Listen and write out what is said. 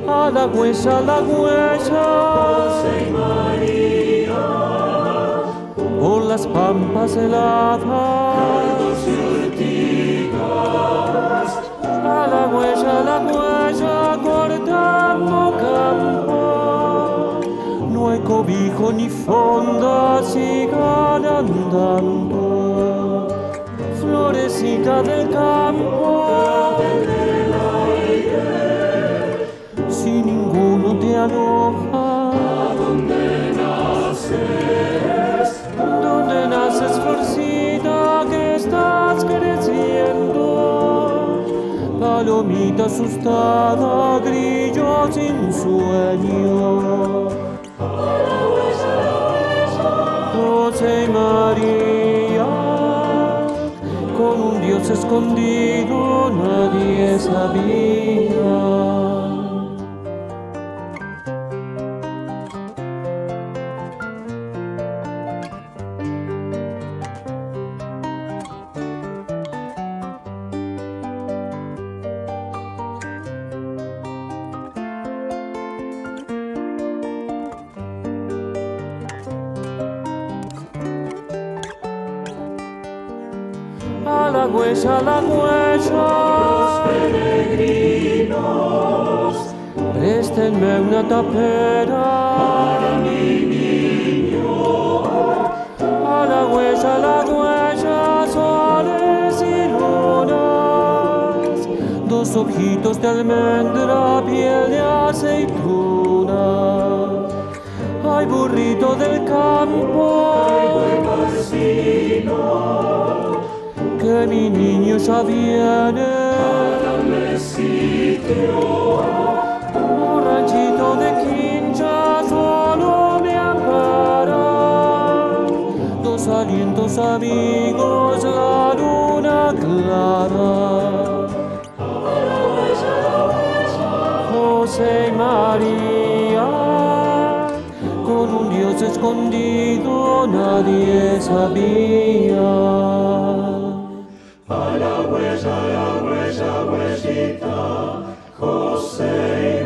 a la huella, José y María, por las pampas heladas, cardos y ortigas, a la huella, cortando campo. No hay cobijo ni fonda, sigan andando. Florecita del campo, del aire, si ninguno te aloja, ¿dónde naces? donde naces, florcita, que estás creciendo. Palomita asustada, grillo sin sueño. José y María, con un Dios escondido nadie sabía. A la huella, Los peregrinos, préstenme una tapera. para mi niño, A la huella, soles y lunas, dos ojitos de almendra, piel de aceituna. Ay, burrito del campo, buen vecino, que mi niño ya viene. dame sitio, Un ranchito de quincha solo me ampara. Dos alientos amigos, la luna clara. José y María, con un Dios escondido nadie sabía. a la huellita, José